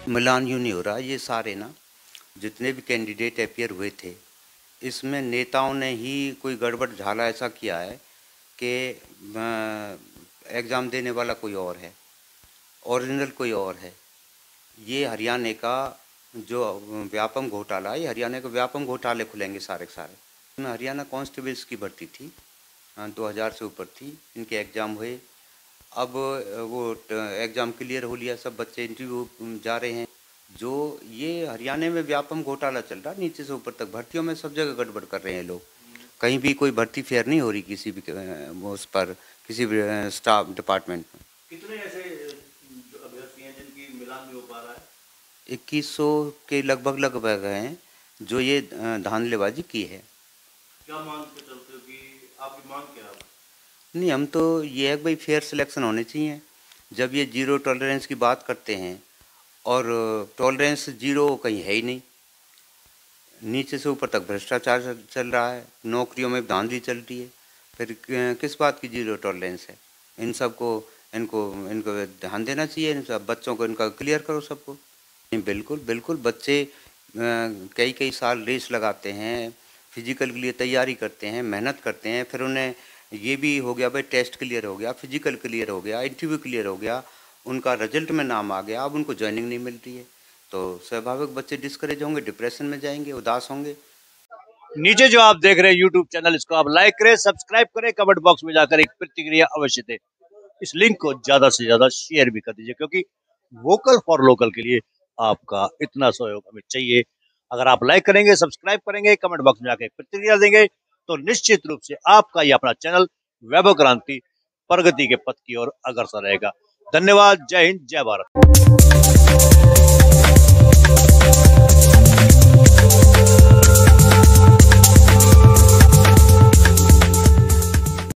मिलान यूँ नहीं हो रहा। ये सारे ना जितने भी कैंडिडेट अपियर हुए थे, इसमें नेताओं ने ही कोई गड़बड़ झाला ऐसा किया है कि एग्ज़ाम देने वाला कोई और है, ओरिजिनल कोई और है। ये हरियाणा का जो व्यापम घोटाला है, ये हरियाणा के व्यापम घोटाले खुलेंगे सारे के सारे। इसमें हरियाणा कांस्टेबल्स की भर्ती थी, 2000 से ऊपर थी, इनके एग्ज़ाम हुए। अब वो एग्ज़ाम क्लियर हो लिया, सब बच्चे इंटरव्यू जा रहे हैं। जो ये हरियाणा में व्यापम घोटाला चल रहा, नीचे से ऊपर तक भर्तियों में सब जगह गड़बड़ कर रहे हैं लोग। कहीं भी कोई भर्ती फेयर नहीं हो रही किसी भी उस पर, किसी भी स्टाफ डिपार्टमेंट में। कितने ऐसे अभ्यर्थी हैं जिनकी मिलान नहीं हो पा रहा है? 2100 के लगभग हैं जो ये धांधलेबाजी की है। क्या मांग पे चलते हो कि आपकी मांग क्या है? नहीं, हम तो ये है कि भाई फेयर सिलेक्शन होने चाहिए। जब ये जीरो टॉलरेंस की बात करते हैं और टॉलरेंस जीरो कहीं है ही नहीं, नीचे से ऊपर तक भ्रष्टाचार चल रहा है, नौकरियों में धांधली चल रही है, फिर किस बात की जीरो टॉलरेंस है? इन सब को इनको ध्यान देना चाहिए। इन सब बच्चों को इनका क्लियर करो सबको। नहीं, बिल्कुल बिल्कुल, बच्चे कई साल रेस लगाते हैं, फिजिकल के लिए तैयारी करते हैं, मेहनत करते हैं, फिर उन्हें ये भी हो गया भाई टेस्ट क्लियर हो गया, फिजिकल क्लियर हो गया, इंटरव्यू क्लियर हो गया, उनका रिजल्ट में नाम आ गया, अब उनको ज्वाइनिंग नहीं मिल रही है, तो स्वाभाविक बच्चे डिस्करेज होंगे, डिप्रेशन में जाएंगे, उदास होंगे। नीचे जो आप देख रहे हैं यूट्यूब चैनल, इसको आप लाइक करें, सब्सक्राइब करें, कमेंट बॉक्स में जाकर एक प्रतिक्रिया अवश्य दें। इस लिंक को ज्यादा से ज्यादा शेयर भी कर दीजिए, क्योंकि वोकल फॉर लोकल के लिए आपका इतना सहयोग हमें चाहिए। अगर आप लाइक करेंगे, सब्सक्राइब करेंगे, कमेंट बॉक्स में जाकर एक प्रतिक्रिया देंगे, तो निश्चित रूप से आपका ये अपना चैनल वैभव क्रांति प्रगति के पथ की ओर अग्रसर रहेगा। धन्यवाद। जय हिंद, जय भारत।